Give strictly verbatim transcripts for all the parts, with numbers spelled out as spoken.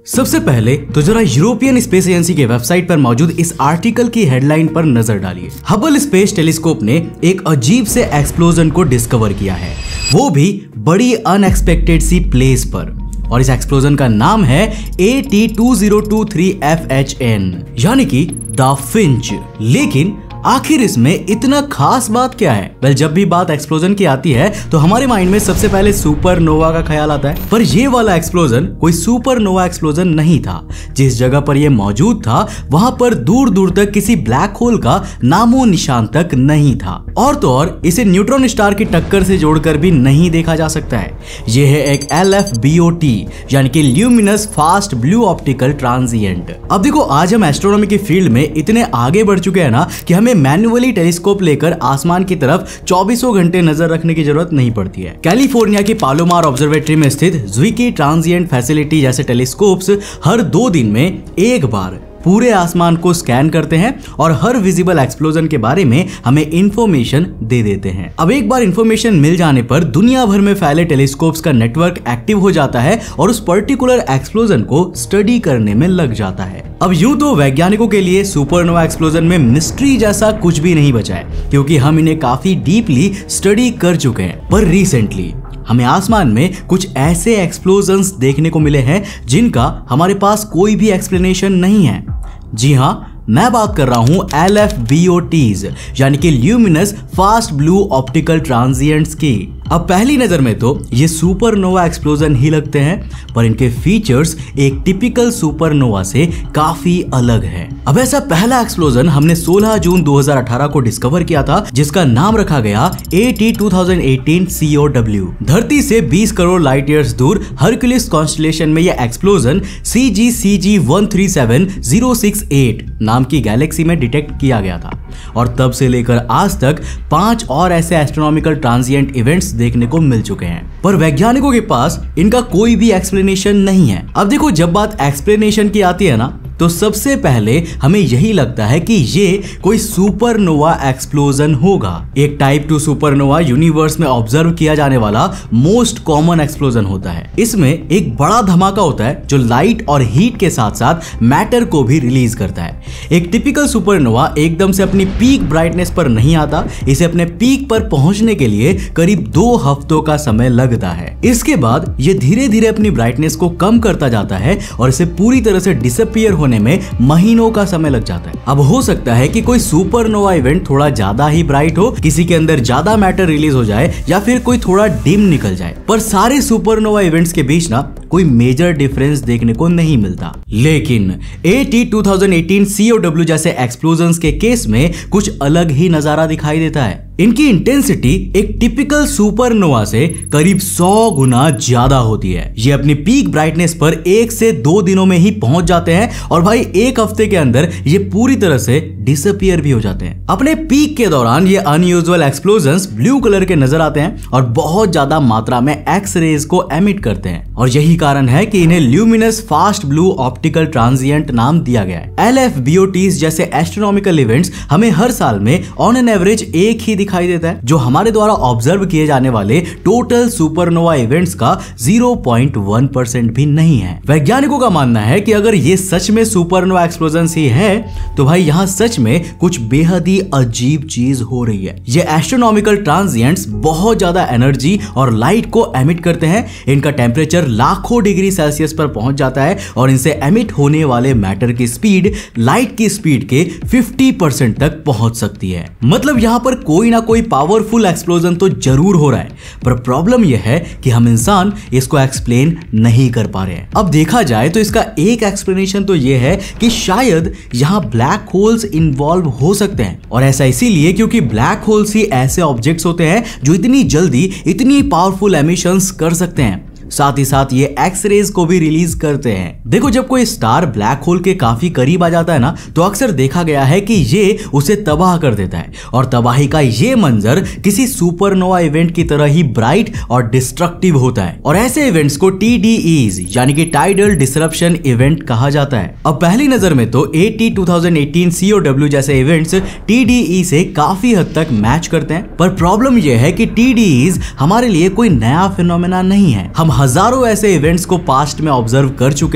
सबसे पहले तो जरा यूरोपियन स्पेस एजेंसी के वेबसाइट पर मौजूद इस आर्टिकल की हेडलाइन पर नजर डालिए। हबल स्पेस टेलीस्कोप ने एक अजीब से एक्सप्लोजन को डिस्कवर किया है, वो भी बड़ी अनएक्सपेक्टेड सी प्लेस पर, और इस एक्सप्लोजन का नाम है A T two zero two three F H N यानी कि द फिंच। लेकिन आखिर इसमें इतना खास बात क्या है? वेल, जब भी बात एक्सप्लोजन की आती है तो हमारे माइंड में सबसे पहले सुपरनोवा का ख्याल आता है, पर ये वाला एक्सप्लोजन कोई सुपरनोवा एक्सप्लोजन नहीं था। जिस जगह पर यह मौजूद था वहां पर दूर दूर तक किसी ब्लैक होल का नामो निशान तक नहीं था, और तो और इसे न्यूट्रॉन स्टार की टक्कर से जोड़कर भी नहीं देखा जा सकता है। यह है एक L F B O T यानी कि luminous fast blue optical transient. अब देखो, आज हम एस्ट्रोनॉमी की फील्ड में इतने आगे बढ़ चुके हैं ना कि हमें मैन्युअली टेलीस्कोप लेकर आसमान की तरफ चौबीसों घंटे नजर रखने की जरूरत नहीं पड़ती है। कैलिफोर्निया की पालोमार ऑब्जर्वेटरी में स्थित ज़्विकी ट्रांजिएंट फैसिलिटी जैसे टेलीस्कोप्स हर दो दिन में एक बार पूरे आसमान को स्कैन करते हैं और हर विजिबल एक्सप्लोजन के बारे में हमें इंफॉर्मेशन दे देते हैं। अब एक बार इंफॉर्मेशन मिल जाने पर दुनिया भर में फैले टेलीस्कोप्स का नेटवर्क एक्टिव हो जाता है और उस पर्टिकुलर एक्सप्लोजन को स्टडी करने में लग जाता है। अब यूं तो वैज्ञानिकों के लिए सुपरनोवा एक्सप्लोजन में मिस्ट्री जैसा कुछ भी नहीं बचा है, क्योंकि हम इन्हें काफी डीपली स्टडी कर चुके हैं। पर रिसेंटली हमें आसमान में कुछ ऐसे एक्सप्लोजन्स देखने को मिले हैं जिनका हमारे पास कोई भी एक्सप्लेनेशन नहीं है। जी हाँ, मैं बात कर रहा हूं L F B O Ts यानी कि luminous fast blue optical transients की। अब पहली नजर में तो ये सुपरनोवा एक्सप्लोजन ही लगते हैं, पर इनके फीचर्स एक टिपिकल सुपरनोवा से काफी अलग है। अब ऐसा पहला एक्सप्लोजन हमने सोलह जून दो हज़ार अठारह को डिस्कवर किया था, जिसका नाम रखा गया A T two thousand eighteen C O W. धरती से बीस करोड़ लाइट ईयर्स दूर हरक्यूलिस कॉन्स्टेलेशन में यह explosion C G C G one three seven zero six eight नाम की गैलेक्सी में डिटेक्ट किया गया था, और तब से लेकर आज तक पांच और ऐसे एस्ट्रोनॉमिकल ट्रांजिएंट इवेंट्स देखने को मिल चुके हैं, पर वैज्ञानिकों के पास इनका कोई भी एक्सप्लेनेशन नहीं है। अब देखो, जब बात एक्सप्लेनेशन की आती है ना, तो सबसे पहले हमें यही लगता है कि ये कोई सुपरनोवा एक्सप्लोजन होगा। एक टाइप टू सुपरनोवा यूनिवर्स में ऑब्जर्व किया जाने वाला मोस्ट कॉमन एक्सप्लोजन होता है। इसमें एक बड़ा धमाका होता है जो लाइट और हीट के साथ साथ मैटर को भी रिलीज करता है। एक टिपिकल सुपरनोवा एकदम से अपनी पीक ब्राइटनेस पर नहीं आता, इसे अपने पीक पर पहुंचने के लिए करीब दो हफ्तों का समय लगता है। इसके बाद ये धीरे धीरे अपनी ब्राइटनेस को कम करता जाता है और इसे पूरी तरह से डिसअपीयर होने में महीनों का समय लग जाता है। अब हो सकता है कि कोई सुपरनोवा इवेंट थोड़ा ज्यादा ही ब्राइट हो, किसी के अंदर ज्यादा मैटर रिलीज हो जाए, या फिर कोई थोड़ा डिम निकल जाए, पर सारे सुपरनोवा इवेंट्स के बीच ना कोई मेजर डिफरेंस देखने को नहीं मिलता। लेकिन A T two thousand eighteen C O W जैसे एक्सप्लोजन्स के केस में कुछ अलग ही नजारा दिखाई देता है। इनकी इंटेंसिटी एक टिपिकल सुपरनोवा से करीब सौ गुना ज्यादा होती है। ये अपनी पीक ब्राइटनेस पर एक से दो दिनों में ही पहुंच जाते हैं, और भाई एक हफ्ते के अंदर ये पूरी तरह से डिसअपीयर भी हो जाते हैं। अपने पीक के दौरान ये अनयूजुअल एक्सप्लोजन्स ब्लू कलर के नजर आते हैं और बहुत ज्यादा मात्रा में एक्स रेज को एमिट करते हैं, और यही कारण है कि इन्हें luminous fast blue optical transient नाम दिया गया है। L F B O Ts जैसे एस्ट्रोनॉमिकल इवेंट्स हमें हर साल में ऑन एन एवरेज एक ही दिखाई देता है, जो हमारे द्वारा ऑब्जर्व किए जाने वाले टोटल सुपरनोवा इवेंट्स का ज़ीरो पॉइंट वन परसेंट भी नहीं है। वैज्ञानिकों का मानना है कि अगर ये सच में सुपरनोवा एक्सप्लोजन ही है, तो भाई यहाँ सच में कुछ बेहद ही अजीब चीज हो रही है। ये एस्ट्रोनॉमिकल ट्रांजिएंट्स बहुत ज्यादा एनर्जी और लाइट को एमिट करते हैं। इनका टेम्परेचर लाखों डिग्री सेल्सियस पर पहुंच जाता है, और इनसे एमिट होने वाले मैटर की स्पीड लाइट की स्पीड के फिफ्टी परसेंट तक पहुंच सकती है। मतलब यहाँ पर कोई ना कोई पावरफुल एक्सप्लोजन तो जरूर हो रहा है, पर प्रॉब्लम यह है कि हम इंसान इसको एक्सप्लेन नहीं कर पा रहे हैं। अब देखा जाए तो इसका एक एक्सप्लेनेशन तो यह है कि शायद यहाँ ब्लैक होल्स इन्वॉल्व हो सकते हैं, और ऐसा इसीलिए क्योंकि ब्लैक होल्स ही ऐसे ऑब्जेक्ट्स होते हैं जो इतनी जल्दी इतनी पावरफुल एमिशंस कर सकते हैं। साथ ही साथ ये एक्स रेज को भी रिलीज करते हैं। देखो, जब कोई स्टार ब्लैक होल के काफी करीब आ जाता है ना, तो अक्सर देखा गया है कि ये उसे तबाह कर देता है, और तबाही का ये मंजर किसी सुपरनोवा इवेंट की तरह ही ब्राइट और डिस्ट्रक्टिव होता है, और ऐसे इवेंट्स को टी डी ईज़ यानी कि टाइडल डिसरप्शन इवेंट कहा जाता है। अब पहली नजर में तो A T two thousand eighteen C O W जैसे इवेंट्स टी डी ई से काफी हद तक मैच करते हैं, पर प्रॉब्लम यह है कि टी डी ईज़ हमारे लिए कोई नया फिनोमेना नहीं है। हम हजारों ऐसे इवेंट्स को पास्ट में ऑब्जर्व कर चुके हैं,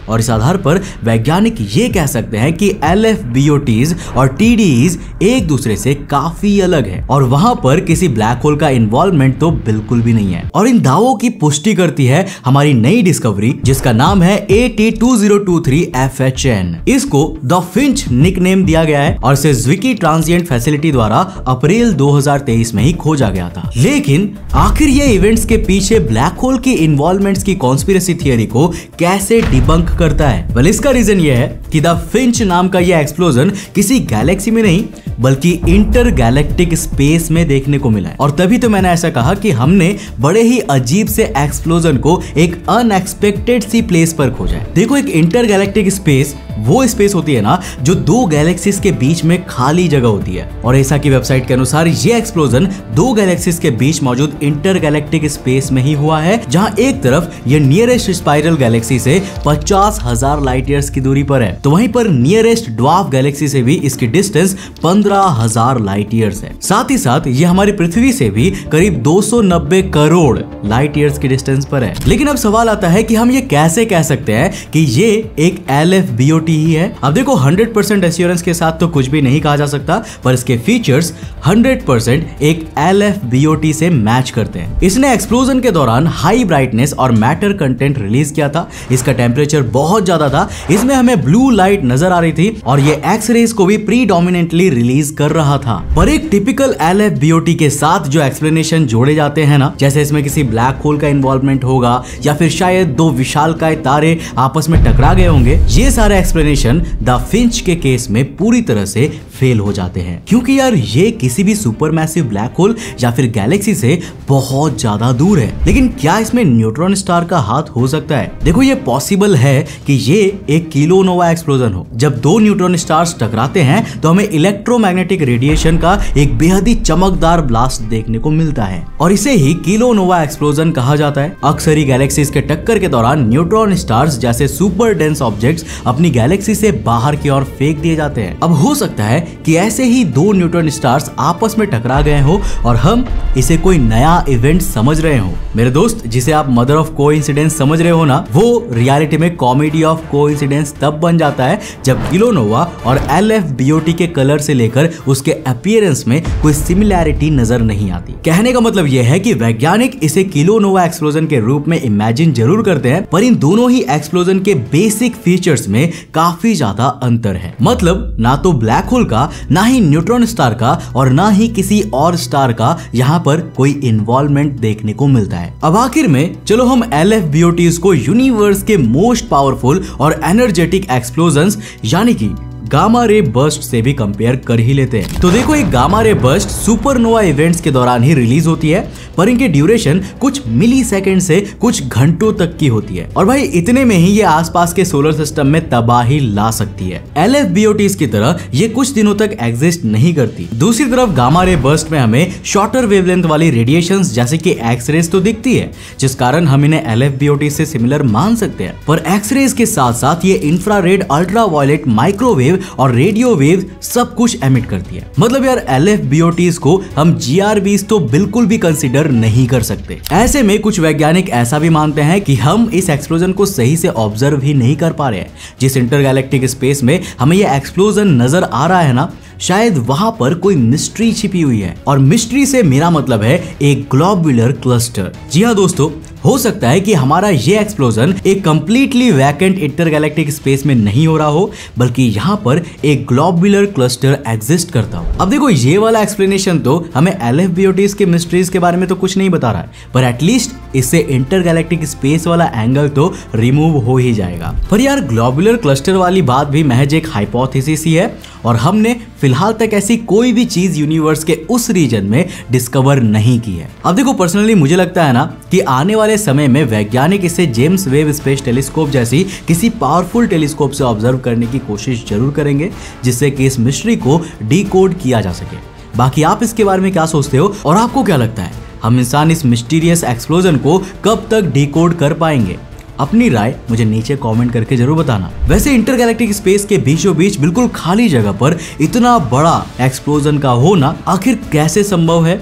और इस आधार पर वैज्ञानिक ये कह सकते हैं कि L F B O Ts और टी डी ईज़ एक दूसरे से काफी अलग है और वहां पर किसी ब्लैक होल का इन्वॉल्वमेंट तो बिल्कुल भी नहीं है। और इन दावों की पुष्टि करती है हमारी नई डिस्कवरी जिसका नाम है A T two zero two three F H N. इसको द फिंच निकनेम दिया गया है और इसे ज़्विकी ट्रांजिएंट फैसिलिटी द्वारा अप्रैल दो हज़ार तेईस में ही खोजा गया था। लेकिन आखिर ये इवेंट्स के पीछे ब्लैक होल की इन्वॉल्वमेंट्स की कॉन्स्पिरेसी थियरी को कैसे डिबंक करता है? वेल, इसका रीजन ये है कि द फिंच नाम का ये एक्सप्लोजन किसी गैलेक्सी में नहीं बल्कि इंटर गैलेक्टिक स्पेस में देखने को मिला है। और तभी तो मैंने ऐसा कहा कि हमने बड़े ही अजीब से एक्सप्लोजन को एक अनएक्सपेक्टेड सी प्लेस पर खोजा है। देखो, एक इंटर गैलेक्टिक स्पेस वो स्पेस होती है ना जो दो गैलेक्सीज के बीच में खाली जगह होती है। और ऐसा की वेबसाइट के अनुसार ये एक्सप्लोजन दो गैलेक्सीज के बीच मौजूद इंटर गैलेक्टिक स्पेस में ही हुआ है, जहां एक तरफ ये नियरेस्ट स्पाइरल गैलेक्सी से पचास हजार लाइट ईयर्स की दूरी पर है, तो वहीं पर नियरेस्ट ड्वार्फ गैलेक्सी से भी इसकी डिस्टेंस पंद्रह हजार लाइट ईयर्स है। साथ ही साथ ये हमारी पृथ्वी से भी करीब दो सौ नब्बे करोड़ लाइट ईयर्स की डिस्टेंस पर है। लेकिन अब सवाल आता है कि हम ये कैसे कह सकते हैं कि ये एक L F B O T ही है? अब देखो, हंड्रेड परसेंट एश्योरेंस के साथ तो कुछ भी नहीं कहा जा सकता, पर इसके फीचर्स हंड्रेड परसेंट एक L F B O T से मैच करते हैं। इसने एक्सप्लोजन के दौरान हाई ब्राइटनेस और मैटर कंटेंट रिलीज किया था। इसका टेम्परेचर बहुत ज्यादा था, इसमें हमें ब्लू लाइट नजर आ रही थी और ये एक्स रेज को भी प्रीडोमिनेंटली रिलीज कर रहा था। पर एक typical L F B O T के साथ जो एक्सप्लेनेशन जोड़े जाते हैं ना, जैसे इसमें किसी ब्लैक होल का इन्वॉल्वमेंट होगा या फिर शायद दो विशालकाय तारे आपस में टकरा गए होंगे, ये सारे एक्सप्लेनेशन द फिंच के केस में पूरी तरह से फेल हो जाते हैं। क्योंकि यार ये किसी भी सुपरमैसिव ब्लैक होल या फिर गैलेक्सी से बहुत ज्यादा दूर है। लेकिन क्या इसमें न्यूट्रॉन स्टार का हाथ हो सकता है? देखो, ये पॉसिबल है कि ये एक किलोनोवा एक्सप्लोजन हो। जब दो न्यूट्रॉन स्टार्स टकराते हैं तो हमें इलेक्ट्रोमैग्नेटिक रेडिएशन का एक बेहद ही चमकदार ब्लास्ट देखने को मिलता है और इसे ही किलोनोवा एक्सप्लोजन कहा जाता है। अक्सर ही गैलेक्सीज के टक्कर के दौरान न्यूट्रॉन स्टार्स जैसे सुपर डेंस ऑब्जेक्ट्स अपनी गैलेक्सी से बाहर की ओर फेंक दिए जाते हैं। अब हो सकता है कि ऐसे ही दो न्यूट्रॉन स्टार्स आपस में टकरा गए हो और हम इसे कोई नया इवेंट समझ रहे हो। मेरे दोस्त, जिसे आप मदर ऑफ कोइंसिडेंस समझ रहे हो ना, वो रियलिटी में कॉमेडी ऑफ कोइंसिडेंस तब बन जाता है जब किलोनोवा और L F B O T के कलर से लेकर उसके अपीयरेंस में कोई सिमिलैरिटी नजर नहीं आती। कहने का मतलब यह है कि वैज्ञानिक इसे किलोनोवा एक्सप्लोजन के रूप में इमेजिन जरूर करते हैं, पर इन दोनों ही एक्सप्लोजन के बेसिक फीचर्स में काफी ज्यादा अंतर है। मतलब ना तो ब्लैक होल का, ना ही न्यूट्रॉन स्टार का और ना ही किसी और स्टार का यहाँ पर कोई इन्वॉल्वमेंट देखने को मिलता है। अब आखिर में चलो हम L F B O Ts को यूनिवर्स के मोस्ट पावरफुल और एनर्जेटिक एक्सप्लोजंस यानी कि गामा रे बर्स्ट से भी कंपेयर कर ही लेते हैं। तो देखो, एक gamma ray burst supernova events के दौरान ही रिलीज होती है, पर इनकी ड्यूरेशन कुछ मिली सेकेंड से कुछ घंटों तक की होती है और भाई इतने में ही ये आसपास के सोलर सिस्टम में तबाही ला सकती है। L F B O Ts की तरह ये कुछ दिनों तक एग्जिस्ट नहीं करती। दूसरी तरफ गामा रे बर्स्ट में हमें शॉर्टर वेवलेंथ वाली रेडिएशंस जैसे कि एक्स रेज तो दिखती है, जिस कारण हम इन्हें L F B O T से सिमिलर मान सकते हैं। पर एक्स रेज के साथ साथ ये इंफ्रारेड, अल्ट्रावायलेट, माइक्रोवेव और रेडियो वेव सब कुछ एमिट करती है। मतलब यार L F B O Ts को हम जी आर बीज़ तो बिल्कुल भी कंसीडर नहीं कर सकते। ऐसे में कुछ वैज्ञानिक ऐसा भी मानते हैं कि हम इस एक्सप्लोजन को सही से ऑब्जर्व ही नहीं कर पा रहे हैं। जिस इंटरगैलेक्टिक स्पेस में हमें यह एक्सप्लोजन नजर आ रहा है ना, शायद वहां पर कोई मिस्ट्री छिपी हुई है। और मिस्ट्री से मेरा मतलब है एक ग्लोबुलर क्लस्टर। जी हाँ दोस्तों, हो सकता है कि हमारा ये एक्सप्लोजन एक कंप्लीटली वैकेंट इंटरगैलेक्टिक स्पेस में नहीं हो रहा हो, बल्कि यहाँ पर एक ग्लोबुलर क्लस्टर एग्जिस्ट करता हो। अब देखो, ये वाला एक्सप्लेनेशन तो हमें L F B O Ts के मिस्ट्रीज के बारे में तो कुछ नहीं बता रहा है, पर एटलीस्ट इससे इंटरगैलेक्टिक स्पेस वाला एंगल तो रिमूव हो ही जाएगा। पर यार ग्लोबुलर क्लस्टर वाली बात भी महज एक हाइपोथेसिस ही है और हमने फिलहाल तक ऐसी कोई भी चीज यूनिवर्स के उस रीजन में डिस्कवर नहीं की है। अब देखो, पर्सनली मुझे लगता है ना कि आने वाले समय में वैज्ञानिक इसे जेम्स वेब स्पेस टेलीस्कोप जैसी किसी पावरफुल टेलीस्कोप से ऑब्जर्व करने की कोशिश जरूर करेंगे, जिससे कि इस मिस्ट्री को डीकोड किया जा सके। बाकी आप इसके बारे में क्या सोचते हो और आपको क्या लगता है, हम इंसान इस मिस्टीरियस एक्सप्लोजन को कब तक डीकोड कर पाएंगे? अपनी राय मुझे नीचे कमेंट करके जरूर बताना। वैसे इंटरगैलेक्टिक स्पेस के बीचों बीच बिल्कुल खाली जगह पर इतना बड़ा एक्सप्लोजन का होना आखिर कैसे संभव है?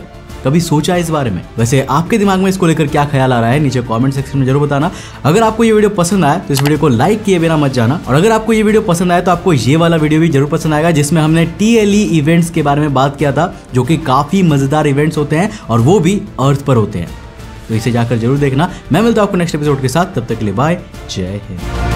कभी सोचा इस बारे में? वैसे आपके दिमाग में इसको लेकर क्या ख्याल आ रहा है नीचे कमेंट सेक्शन में जरूर बताना। अगर आपको ये वीडियो पसंद आया तो इस वीडियो को लाइक किए बिना मत जाना, और अगर आपको ये वीडियो पसंद आया तो आपको ये वाला वीडियो भी जरूर पसंद आएगा जिसमें हमने टी एल ई इवेंट्स के बारे में बात किया था, जो कि काफी मजेदार इवेंट्स होते हैं और वो भी अर्थ पर होते हैं। तो इसे जाकर जरूर देखना। मैं मिलता हूं आपको नेक्स्ट एपिसोड के साथ, तब तक के लिए बाय, जय हिंद।